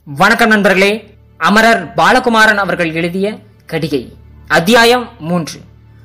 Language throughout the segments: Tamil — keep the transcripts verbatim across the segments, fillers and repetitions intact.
வணக்கம் நண்பர்களே. அமரர் பாலகுமாரன் அவர்கள் எழுதிய கடிகை அத்தியாயம் மூன்று.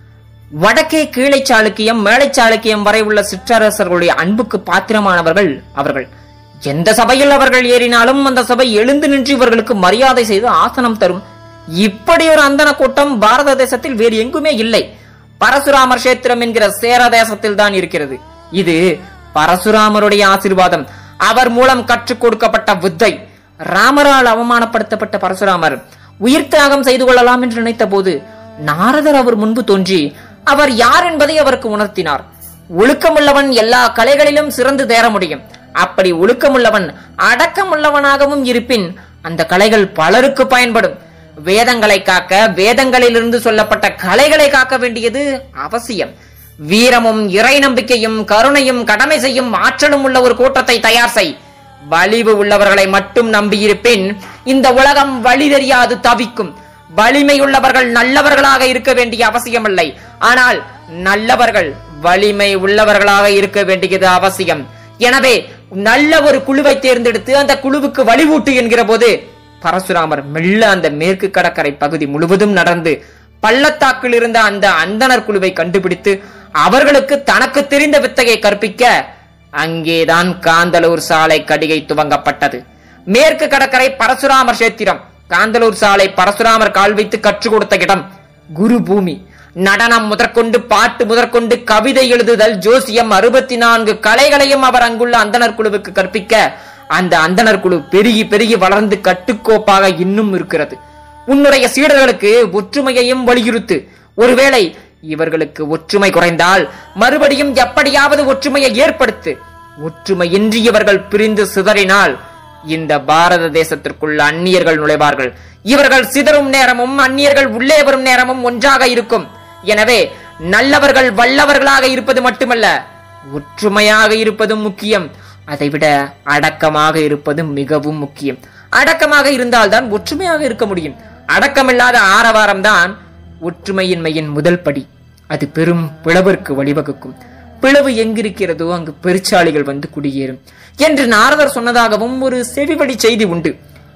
வடக்கே கீழை சாளுக்கியம் மேலை சாளுக்கியம் வரை உள்ள சிற்றரசர்களுடைய அன்புக்கு பாத்திரமானவர்கள் அவர்கள். எந்த சபையில் அவர்கள் ஏறினாலும் அந்த சபை எழுந்து நின்று இவர்களுக்கு மரியாதை செய்து ஆசனம் தரும். இப்படி ஒரு அந்தன கூட்டம் பாரத தேசத்தில் வேறு எங்குமே இல்லை. பரசுராமர் கஷேத்திரம் என்கிற சேர தேசத்தில் தான் இருக்கிறது. இது பரசுராமருடைய ஆசீர்வாதம். அவர் மூலம் கற்றுக் கொடுக்கப்பட்ட வித்தை. ராமரால் அவமானப்படுத்தப்பட்ட பரசுராமர் உயிர் தியாகம் செய்து கொள்ளலாம் என்று நினைத்த போது நாரதர் அவர் முன்பு தோன்றி அவர் யார் என்பதை அவருக்கு உணர்த்தினார். ஒழுக்கமுள்ளவன் எல்லா கலைகளிலும் சிறந்து தேர முடியும். அப்படி ஒழுக்கமுள்ளவன் அடக்கமுள்ளவனாகவும் இருப்பின் அந்த கலைகள் பலருக்கு பயன்படும். வேதங்களை காக்க வேதங்களிலிருந்து சொல்லப்பட்ட கலைகளை காக்க வேண்டியது அவசியம். வீரமும் இறை நம்பிக்கையும் கருணையும் கடமை செய்யும் ஆற்றலும் உள்ள ஒரு கூட்டத்தை தயார் செய். வலிவு உள்ளவர்களை மட்டும் நம்பியிருப்பின் இந்த உலகம் வழி தெரியாது தவிக்கும். வலிமை உள்ளவர்கள் நல்லவர்களாக இருக்க வேண்டிய அவசியமில்லை. ஆனால் நல்லவர்கள் வலிமை உள்ளவர்களாக இருக்க வேண்டியது அவசியம். எனவே நல்ல ஒரு குழுவை தேர்ந்தெடுத்து அந்த குழுவுக்கு வழிவூட்டு என்கிற போது பரசுராமர் மெல்ல அந்த மேற்கு கடற்கரை பகுதி முழுவதும் நடந்து பள்ளத்தாக்கில் இருந்த அந்த அந்தனர் குழுவை கண்டுபிடித்து அவர்களுக்கு தனக்கு தெரிந்த வித்தையை கற்பிக்க அங்கேதான் காந்தலூர் சாலை கடிகை துவங்கப்பட்டது. மேற்கு கடற்கரை பரசுராமர் கஷேத்திரம். காந்தலூர் சாலை பரசுராமர் கால் வைத்து கற்றுக் கொடுத்த இடம். குரு பூமி. நடனம் முதற்கொண்டு பாட்டு முதற்கொண்டு கவிதை எழுதுதல் ஜோசியம் அறுபத்தி நான்கு கலைகளையும் அவர் அங்குள்ள அந்தனர் குழுவுக்கு கற்பிக்க அந்த அந்தனர் குழு பெருகி பெருகி வளர்ந்து கட்டுக்கோப்பாக இன்னும் இருக்கிறது. உன்னுடைய சீடர்களுக்கு ஒற்றுமையையும் வலியுறுத்து. ஒருவேளை இவர்களுக்கு ஒற்றுமை குறைந்தால் மறுபடியும் எப்படியாவது ஒற்றுமையை ஏற்படுத்து. ஒற்றுமையின்றி இவர்கள் பிரிந்து சிதறினால் இந்த பாரத தேசத்திற்குள் அந்நியர்கள் நுழைவார்கள். இவர்கள் சிதறும் நேரமும் அந்நியர்கள் உள்ளே வரும் நேரமும் ஒன்றாக இருக்கும். எனவே நல்லவர்கள் வல்லவர்களாக இருப்பது மட்டுமல்ல, ஒற்றுமையாக இருப்பதும் முக்கியம். அதைவிட அடக்கமாக இருப்பது மிகவும் முக்கியம். அடக்கமாக இருந்தால்தான் ஒற்றுமையாக இருக்க முடியும். அடக்கமில்லாத ஆரவாரம் தான் ஒற்றுமையின்மையின் முதல் படி. அது பெரும் பிளவிற்கு வழிவகுக்கும். பிளவு எங்கிருக்கிறதோ அங்கு பெருச்சாளிகள் வந்து குடியேறும் என்று நாரதர் சொன்னதாகவும் ஒரு செவிவழி செய்தி உண்டு.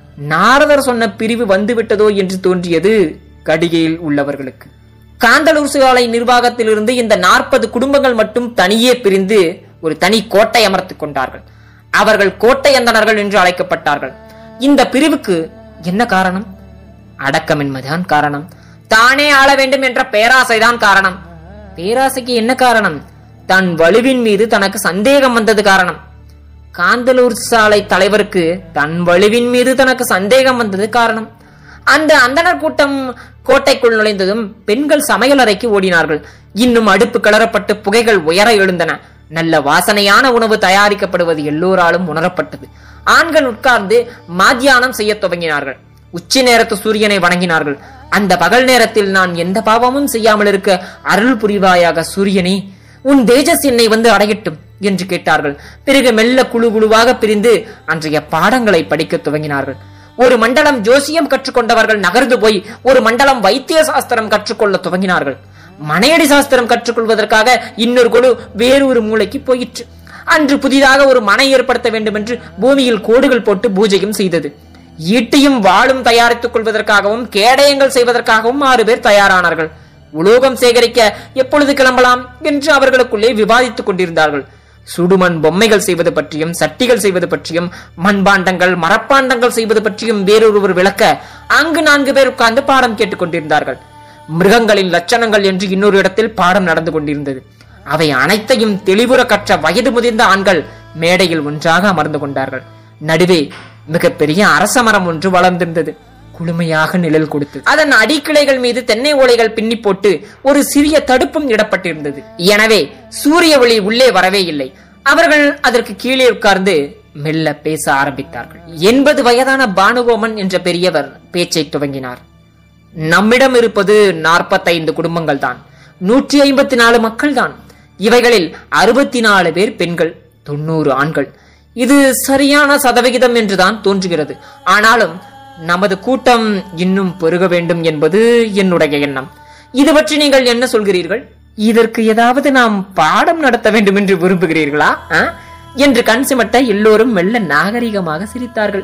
நாரதர் சொன்ன பிரிவு வந்துவிட்டதோ என்று தோன்றியது கடிகையில் உள்ளவர்களுக்கு. காந்தலூர் சாலை நிர்வாகத்தில் இருந்து இந்த நாற்பது குடும்பங்கள் மட்டும் தனியே பிரிந்து ஒரு தனி கோட்டை அமர்த்திக் கொண்டார்கள். அவர்கள் கோட்டை அந்தணர்கள் என்று அழைக்கப்பட்டார்கள். இந்த பிரிவுக்கு என்ன காரணம்? அடக்கமின்மைதான் காரணம். தானே ஆள வேண்டும் என்ற பேராசைதான் காரணம். பேராசைக்கு என்ன காரணம்? தன் வலுவின் மீது தனக்கு சந்தேகம் வந்தது காரணம். காந்தலூர் சாலை தலைவருக்கு தன் வலுவின் மீது தனக்கு சந்தேகம் வந்தது காரணம். அந்த அந்தனர் கூட்டம் கோட்டைக்குள் நுழைந்ததும் பெண்கள் சமையல் அறைக்கு ஓடினார்கள். இன்னும் அடுப்பு கிளறப்பட்டு புகைகள் உயர எழுந்தன. நல்ல வாசனையான உணவு தயாரிக்கப்படுவது எல்லோராலும் உணரப்பட்டது. ஆண்கள் உட்கார்ந்து மாத்தியானம் செய்ய துவங்கினார்கள். உச்சி நேரத்து சூரியனை வணங்கினார்கள். அந்த பகல் நேரத்தில் நான் எந்த பாவமும் செய்யாமல் இருக்க அருள் புரிவாயாக சூரியனே, உன் தேஜஸ் என்னை வந்து அடையட்டும் என்று கேட்டார்கள். பிறகு மெல்ல குழு குழுவாக பிரிந்து அன்றைய பாடங்களை படிக்க துவங்கினார்கள். ஒரு மண்டலம் ஜோசியம் கற்றுக்கொண்டவர்கள் நகர்ந்து போய் ஒரு மண்டலம் வைத்திய சாஸ்திரம் கற்றுக்கொள்ள துவங்கினார்கள். மனையடி சாஸ்திரம் கற்றுக்கொள்வதற்காக இன்னொரு குழு வேறொரு மூளைக்கு போயிற்று. அன்று புதிதாக ஒரு மனை ஏற்படுத்த வேண்டும் என்று பூமியில் கோடுகள் போட்டு பூஜையும் செய்தது. ஈட்டியும் வாளும் தயாரித்துக் கொள்வதற்காகவும் கேடயங்கள் செய்வதற்காகவும் ஆறு பேர் தயாரானார்கள். உலோகம் சேகரிக்க எப்பொழுது கிளம்பலாம் என்று அவர்களுக்குள்ளே விவாதித்துக் கொண்டிருந்தார்கள். சுடுமண் பொம்மைகள் செய்வது பற்றியும் சட்டிகள் செய்வது பற்றியும் மண்பாண்டங்கள் மரப்பாண்டங்கள் செய்வது பற்றியும் வேறொருவர் விளக்க அங்கு நான்கு பேர் உட்கார்ந்து பாடம் கேட்டுக் கொண்டிருந்தார்கள். மிருகங்களின் லட்சணங்கள் என்று இன்னொரு இடத்தில் பாடம் நடந்து கொண்டிருந்தது. அவை அனைத்தையும் தெளிவுற கற்ற வயது முதிர்ந்த ஆண்கள் மேடையில் ஒன்றாக அமர்ந்து கொண்டார்கள். நடுவே மிகப்பெரிய அரச மரம் ஒன்று வளர்ந்திருந்தது. குளுமையாக நிழல் கொடுத்து அதன் அடிக்கிளைகள் மீது தென்னை ஓலைகள் பின்னி போட்டு ஒரு சிறிய தடுப்பும் இடப்பட்டிருந்தது. எனவே சூரிய ஒளி உள்ளே வரவே இல்லை. அவர்கள் அதற்கு கீழே உட்கார்ந்து மெல்ல பேச ஆரம்பித்தார்கள். எண்பது வயதான பானுகோமன் என்ற பெரியவர் பேச்சை துவங்கினார். நம்மிடம் இருப்பது நாற்பத்தைந்து குடும்பங்கள் தான். நூற்றி ஐம்பத்தி நாலு மக்கள் தான். இவைகளில் அறுபத்தி நாலு பேர் பெண்கள், தொண்ணூறு ஆண்கள். இது சரியான சதவிகிதம் என்றுதான் தோன்றுகிறது. ஆனாலும் நமது கூட்டம் இன்னும் பெருக வேண்டும் என்பது என்னுடைய எண்ணம். இது பற்றி நீங்கள் என்ன சொல்கிறீர்கள்? இதற்கு ஏதாவது நாம் பாடம் நடத்த வேண்டும் என்று விரும்புகிறீர்களா என்று கண் சிமட்ட எல்லோரும் மெல்ல நாகரிகமாக சிரித்தார்கள்.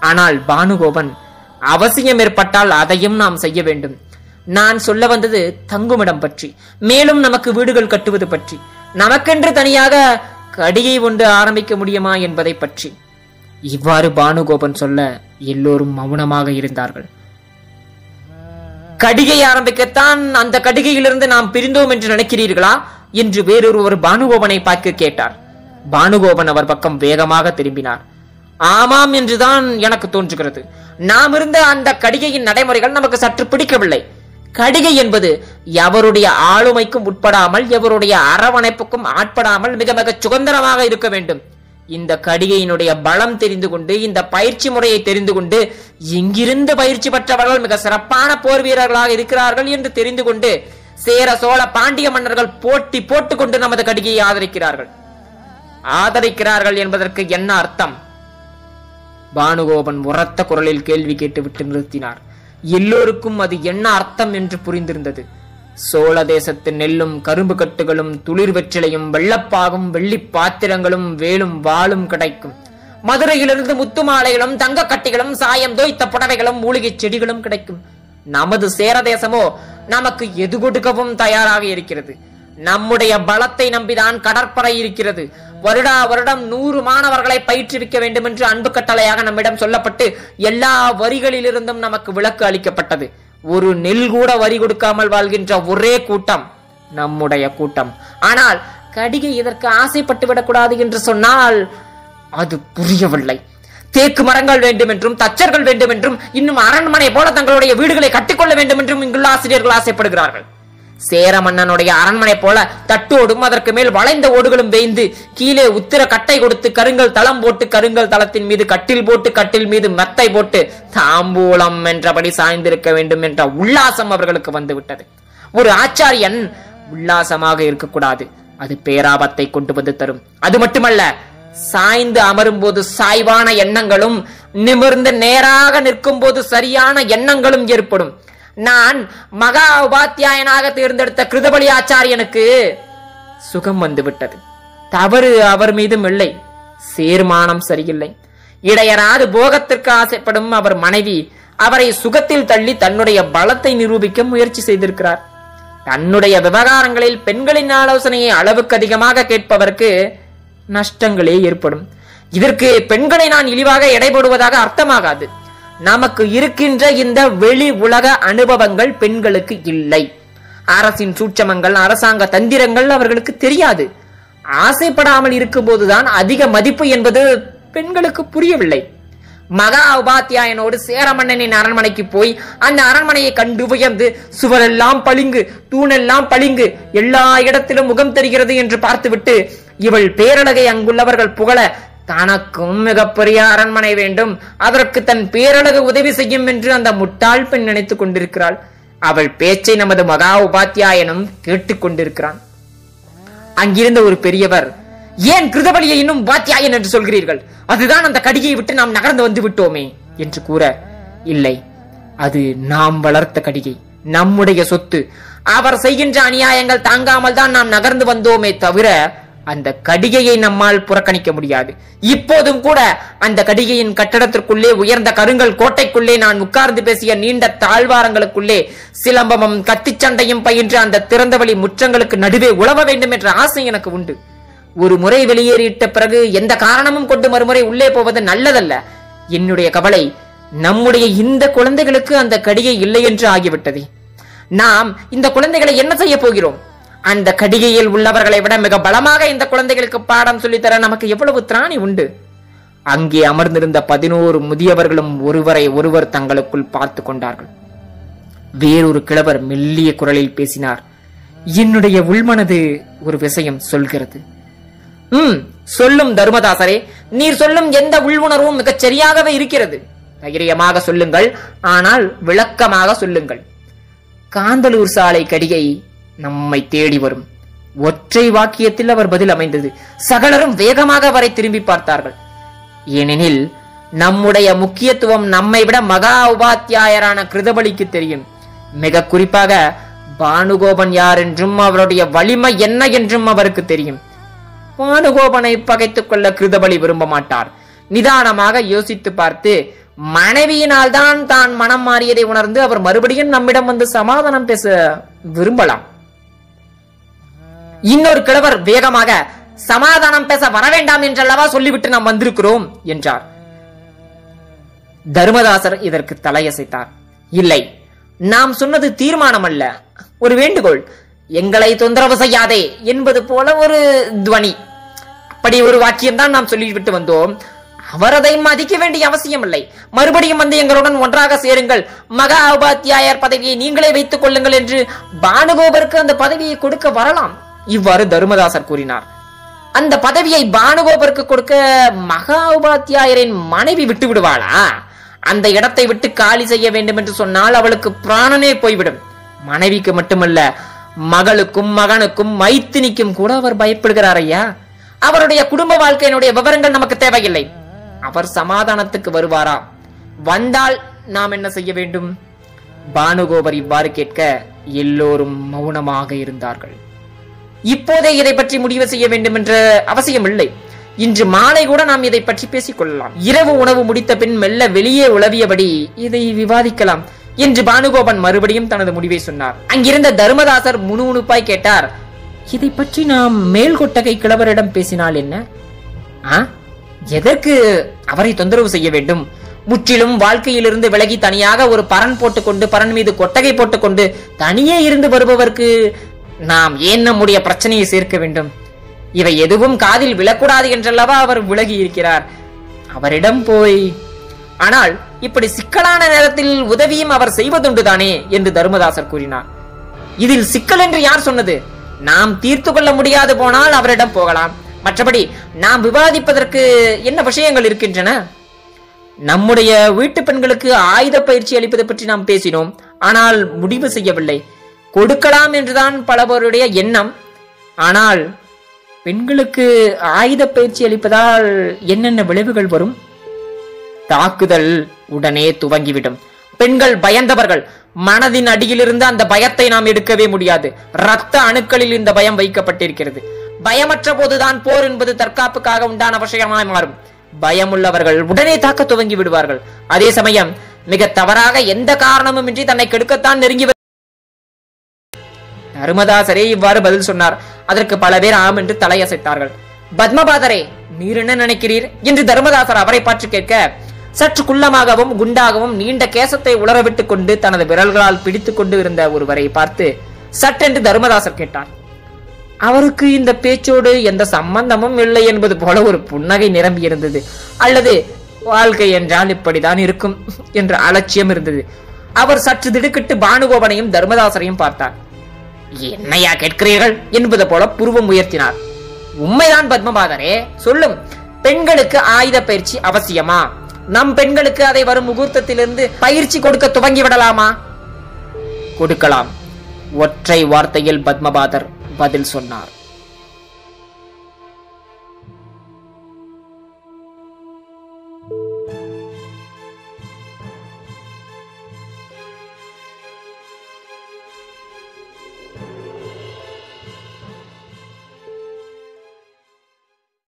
ஆனால் பானுகோபன், அவசியம் ஏற்பட்டால் அதையும் நாம் செய்ய வேண்டும். நான் சொல்ல வந்தது தங்குமிடம் பற்றி, மேலும் நமக்கு வீடுகள் கட்டுவது பற்றி, நமக்கென்று தனியாக கடிகை ஒன்று ஆரம்பிக்க முடியுமா என்பதை பற்றி. இவ்வாறு பானுகோபன் சொல்ல எல்லோரும் மௌனமாக இருந்தார்கள். கடிகை ஆரம்பிக்கத்தான் அந்த கடிகையிலிருந்து நாம் பிரிந்தோம் என்று நினைக்கிறீர்களா என்று வேறொருவர் பானுகோபனை பார்க்க கேட்டார். பானுகோபன் அவர் பக்கம் வேகமாக திரும்பினார். ஆமாம் என்றுதான் எனக்கு தோன்றுகிறது. நாம் இருந்த அந்த கடிகையின் நடைமுறைகள் நமக்கு சற்று பிடிக்கவில்லை. கடிகை என்பது எவருடைய ஆளுமைக்கும் உட்படாமல், எவருடைய அரவணைப்புக்கும் ஆட்படாமல் மிக மிக சுதந்திரமாக இருக்க வேண்டும். இந்த கடிகையினுடைய பலம் தெரிந்து கொண்டு, இந்த பயிற்சி முறையை தெரிந்து கொண்டு, இங்கிருந்து பயிற்சி பெற்றவர்கள் மிக சிறப்பான போர் வீரர்களாக இருக்கிறார்கள் என்று தெரிந்து கொண்டு சேர சோழ பாண்டிய மன்னர்கள் போட்டி போட்டுக் கொண்டு நமது கடிகையை ஆதரிக்கிறார்கள். ஆதரிக்கிறார்கள் என்பதற்கு என்ன அர்த்தம்? பானுகோபன் உரத்த குரலில் கேள்வி கேட்டுவிட்டு நிறுத்தினார். எல்லோருக்கும் அது என்ன அர்த்தம் என்று புரிந்திருந்தது. சோழ தேசத்து நெல்லும் கரும்பு கட்டுகளும் துளிர் வெற்றிலையும் வெள்ளப்பாகும் வெள்ளி பாத்திரங்களும் வேலும் வாளும் கிடைக்கும். மதுரையிலிருந்து முத்து மாலைகளும் தங்க கட்டிகளும் சாயம் தோய்த்த புடவைகளும் மூலிகை செடிகளும் கிடைக்கும். நமது சேர தேசமோ நமக்கு எது கொடுக்கவும் தயாராக இருக்கிறது. நம்முடைய பலத்தை நம்பிதான் கடற்படை இருக்கிறது. வருடா வருடம் நூறு மாணவர்களை பயிற்றுவிக்க வேண்டும் என்று அன்பு கட்டளையாக நம்மிடம் சொல்லப்பட்டு எல்லா வரிகளிலிருந்தும் நமக்கு விலக்கு அளிக்கப்பட்டது. ஒரு நெல் கூட வரி கொடுக்காமல் வாழ்கின்ற ஒரே கூட்டம் நம்முடைய கூட்டம். ஆனால் கடிகை இதற்கு ஆசைப்பட்டு விடக்கூடாது என்று சொன்னால் அது புரியவில்லை. தேக்கு மரங்கள் வேண்டும் என்றும், தச்சர்கள் வேண்டும் என்றும், இன்னும் அரண்மனை போல தங்களுடைய வீடுகளை கட்டிக்கொள்ள வேண்டும் என்றும் இங்குள்ள ஆசிரியர்கள் ஆசைப்படுகிறார்கள். சேர மன்னனுடைய அரண்மனை போல தட்டோடும் அதற்கு மேல் வளைந்த ஓடுகளும் வேய்ந்து கீழே உத்திர கட்டை கொடுத்து கருங்கல் தளம் போட்டு கருங்கல் தளத்தின் மீது கட்டில் போட்டு கட்டில் மீது மெத்தை போட்டு தாம்பூலம் என்றபடி சாய்ந்திருக்க வேண்டும் என்ற உல்லாசம் அவர்களுக்கு வந்துவிட்டது. ஒரு ஆச்சாரியன் உல்லாசமாக இருக்கக்கூடாது. அது பேராபத்தை கொண்டு வந்து தரும். அது மட்டுமல்ல, சாய்ந்து அமரும் போது சாய்வான எண்ணங்களும், நிமிர்ந்து நேராக நிற்கும் போது சரியான எண்ணங்களும் ஏற்படும். நான் மகா உபாத்தியாயனாக தேர்ந்தெடுத்த கிருதபலி ஆச்சாரியனுக்கு சுகம் வந்துவிட்டது. தவறு அவர் மீதும் இல்லை, சீர்மானம் சரியில்லை. இடையராது போகத்திற்கு ஆசைப்படும் அவர் மனைவி அவரை சுகத்தில் தள்ளி தன்னுடைய பலத்தை நிரூபிக்க முயற்சி செய்திருக்கிறார். தன்னுடைய விவகாரங்களில் பெண்களின் ஆலோசனையை அளவுக்கு அதிகமாக கேட்பவருக்கு நஷ்டங்களே ஏற்படும். இதற்கு பெண்களை நான் இழிவாக எடைபடுவதாக அர்த்தமாகாது. நமக்கு இருக்கின்ற இந்த வெளி உலக அனுபவங்கள் பெண்களுக்கு இல்லை. அரசின் சூட்சமங்கள், அரசாங்க தந்திரங்கள் அவர்களுக்கு தெரியாது. ஆசைப்படாமல் இருக்கும் போதுதான் அதிக மதிப்பு என்பது பெண்களுக்கு புரியவில்லை. மகா உபாத்தியாயனோடு சேர மன்னனின் அரண்மனைக்கு போய் அந்த அரண்மனையை கண்டு உயர்ந்து சுவரெல்லாம் பளிங்கு, தூணெல்லாம் பளிங்கு, எல்லா இடத்திலும் முகம் தெரிகிறது என்று பார்த்துவிட்டு இவள் பேரழகை அங்குள்ளவர்கள் புகழ தனக்கும் மிகப்பெரிய அரண்மனை வேண்டும், அதற்கு தன் பேரழகு உதவி செய்யும் என்று அந்த முட்டாள் பெண் நினைத்துக் கொண்டிருக்கிறாள். அவள் பேச்சை நமது மகா உபாத்தியாயனும் கேட்டுக் கொண்டிருக்கிறான். அங்கிருந்த ஒரு பெரியவர், ஏன் கிருதபலியை இன்னும் உபாத்தியாயன் என்று சொல்கிறீர்கள்? அதுதான் அந்த கடிகையை விட்டு நாம் நகர்ந்து வந்து விட்டோமே என்று கூற, இல்லை, அது நாம் வளர்த்த கடிகை, நம்முடைய சொத்து. அவர் செய்கின்ற அநியாயங்கள் தாங்காமல் தான் நாம் நகர்ந்து வந்தோமே தவிர அந்த கடிகையை நம்மால் புறக்கணிக்க முடியாது. இப்போதும் கூட அந்த கடிகையின் கட்டடத்திற்குள்ளே, உயர்ந்த கருங்கல் கோட்டைக்குள்ளே நான் உட்கார்ந்து பேசிய நீண்ட தாழ்வாரங்களுக்குள்ளே சிலம்பமும் கத்திச்சண்டையும் பயின்ற அந்த திறந்தவெளி முற்றங்களுக்கு நடுவே உழவ வேண்டும் என்ற ஆசை எனக்கு உண்டு. ஒரு முறை வெளியேறிட்ட பிறகு எந்த காரணமும் கொண்டு மறுமுறை உள்ளே போவது நல்லதல்ல. என்னுடைய கவலை, நம்முடைய இந்த குழந்தைகளுக்கு அந்த கடிகை இல்லை என்று ஆகிவிட்டது. நாம் இந்த குழந்தைகளை என்ன செய்ய போகிறோம்? அந்த கடிகையில் உள்ளவர்களை விட மிக பலமாக இந்த குழந்தைகளுக்கு பாடம் சொல்லித்தர நமக்கு எவ்வளவு திராணி உண்டு. அங்கே அமர்ந்திருந்த பதினோரு முதியவர்களும் ஒருவரை ஒருவர் தங்களுக்குள் பார்த்து கொண்டார்கள். வேறொரு கிழவர் மெல்லிய குரலில் பேசினார். என்னுடைய உள்மனது ஒரு விஷயம் சொல்கிறது. ம் சொல்லும் தர்மதாசரே, நீர் சொல்லும் எந்த உள்வுணர்வும் மிகச் சரியாகவே இருக்கிறது. தைரியமாக சொல்லுங்கள், ஆனால் விளக்கமாக சொல்லுங்கள். காந்தலூர் சாலை கடிகை நம்மை தேடி வரும். ஒற்றை வாக்கியத்தில் அவர் பதில் அமைந்தது. சகலரும் வேகமாக அவரை திரும்பி பார்த்தார்கள். ஏனெனில் நம்முடைய முக்கியத்துவம் நம்மை விட மகா உபாத்தியாயரான கிருதபலிக்கு தெரியும். மிக குறிப்பாக பானுகோபன் யார் என்றும் அவருடைய வலிமை என்ன என்றும் அவருக்கு தெரியும். பானுகோபனை பகைத்துக் கொள்ள கிருதபலி விரும்ப மாட்டார். நிதானமாக யோசித்து பார்த்து, மனைவியினால் தான் தான் மனம் மாறியதை உணர்ந்து அவர் மறுபடியும் நம்மிடம் வந்து சமாதானம் பேச விரும்பலாம். இன்னொரு கிழவர் வேகமாக, சமாதானம் பேச வர வேண்டாம் என்றல்லவா சொல்லிவிட்டு நாம் வந்திருக்கிறோம் என்றார். தர்மதாசர் இதற்கு தலையசைத்தார். இல்லை, நாம் சொன்னது தீர்மானம் அல்ல, ஒரு வேண்டுகோள். எங்களை தொந்தரவு செய்யாதே என்பது போல ஒரு துவனி. அப்படி ஒரு வாக்கியம் தான் நாம் சொல்லிவிட்டு வந்தோம். அவர் அதை மதிக்க வேண்டிய அவசியம் இல்லை. மறுபடியும் வந்து எங்களுடன் ஒன்றாக சேருங்கள், மகா உபாத்தியாயர் பதவியை நீங்களே வைத்துக் கொள்ளுங்கள் என்று பானுகோபருக்கு அந்த பதவியை கொடுக்க வரலாம். இவ்வாறு தர்மதாசர் கூறினார். அந்த பதவியை பானுகோபருக்கு கொடுக்க மகா உபாத்தியாயரின் மனைவி விட்டு விடுவாளா? அந்த இடத்தை விட்டு காலி செய்ய வேண்டும் என்று சொன்னால் அவளுக்கு பிராணனே போய்விடும். மனைவிக்கு மட்டுமல்ல, மகளுக்கும் மகனுக்கும் மைத்தினிக்கும் கூட அவர் பயப்படுகிறார் ஐயா. அவருடைய குடும்ப வாழ்க்கையினுடைய விவரங்கள் நமக்கு தேவையில்லை. அவர் சமாதானத்துக்கு வருவாரா? வந்தால் நாம் என்ன செய்ய வேண்டும்? பானுகோபர் இவ்வாறு கேட்க எல்லோரும் மௌனமாக இருந்தார்கள். இப்போதே இதை பற்றி முடிவு செய்ய வேண்டும் என்ற அவசியம் இல்லை. இன்று மாலை கூட நாம் இதை பற்றி பேசிக் கொள்ளலாம். இரவு உணவு முடித்த பின் மெல்ல வெளியே உளவியபடி இதை விவாதிக்கலாம் என்று பானுகோபன் மறுபடியும் தனது முடிவை சொன்னார். அங்கிருந்த தர்மதாசர் முணுமுணுப்பாய் கேட்டார், இதை பற்றி நாம் மேல்கொட்டகை கிழவரிடம் பேசினால் என்ன? எதற்கு அவரை தொந்தரவு செய்ய வேண்டும்? முற்றிலும் வாழ்க்கையிலிருந்து விலகி தனியாக ஒரு பரன் போட்டுக்கொண்டு பரன் மீது கொட்டகை போட்டுக்கொண்டு தனியே இருந்து வருபவருக்கு நாம் ஏன் நம்முடைய பிரச்சனையை சேர்க்க வேண்டும்? இவை எதுவும் காதில் விழக்கூடாது என்றல்லவா அவர் விலகி இருக்கிறார். அவரிடம் போய், ஆனால் இப்படி சிக்கலான நேரத்தில் உதவியும் அவர் செய்வதுண்டுதானே என்று தர்மதாசர் கூறினார். இதில் சிக்கல் என்று யார் சொன்னது? நாம் தீர்த்து கொள்ள முடியாது போனால் அவரிடம் போகலாம். மற்றபடி நாம் விவாதிப்பதற்கு என்ன விஷயங்கள் இருக்கின்றன? நம்முடைய வீட்டு பெண்களுக்கு ஆயுத பயிற்சி அளிப்பது பற்றி நாம் பேசினோம், ஆனால் முடிவு செய்யவில்லை. கொடுக்கலாம் என்றுதான் பலவருடைய எண்ணம். ஆனால் பெண்களுக்கு ஆயுத பயிற்சி அளிப்பதால் என்னென்ன விளைவுகள் வரும்? தாக்குதல் உடனே துவங்கிவிடும். பெண்கள் பயந்தவர்கள். மனதின் அடியிலிருந்து அந்த பயத்தை நாம் எடுக்கவே முடியாது. இரத்த அணுக்களில் இந்த பயம் வைக்கப்பட்டிருக்கிறது. பயமற்ற போதுதான் போர் என்பது தற்காப்புக்காக உண்டான விஷயமாய் மாறும். பயமுள்ளவர்கள் உடனே தாக்க துவங்கி விடுவார்கள். அதே சமயம் மிக தவறாக எந்த காரணமும் இன்றி தன்னை கெடுக்கத்தான் நெருங்கி. தர்மதாசரே இவ்வாறு பதில் சொன்னார். அதற்கு பல பேர் ஆம் என்று தலையசைத்தார்கள். பத்மபாதரே, நீர் என்ன நினைக்கிறீர் என்று தர்மதாசர் அவரை பார்த்து கேட்க, சற்று குள்ளமாகவும் குண்டாகவும் நீண்ட கேசத்தை உலரவிட்டுக் கொண்டு தனது விரல்களால் பிடித்துக் கொண்டு இருந்த ஒருவரை பார்த்து சட்டென்று தர்மதாசர் கேட்டார். அவருக்கு இந்த பேச்சோடு எந்த சம்பந்தமும் இல்லை என்பது போல ஒரு புன்னகை நிரம்பி இருந்தது. அல்லது வாழ்க்கை என்றால் இப்படிதான் இருக்கும் என்ற அலட்சியம் இருந்தது. அவர் சற்று திடுக்கிட்டு பானுகோபனையும் தர்மதாசரையும் பார்த்தார். என்னையா கேட்கிறீர்கள் என்பது போல புருவம் உயர்த்தினார். உண்மைதான் பத்மபாதரே, சொல்லும். பெண்களுக்கு ஆயுத பயிற்சி அவசியமா? நம் பெண்களுக்கு அதை வரும் முகூர்த்தத்திலிருந்து பயிற்சி கொடுக்க துவங்கி விடலாமா? கொடுக்கலாம். ஒற்றை வார்த்தையில் பத்மபாதர் பதில் சொன்னார்.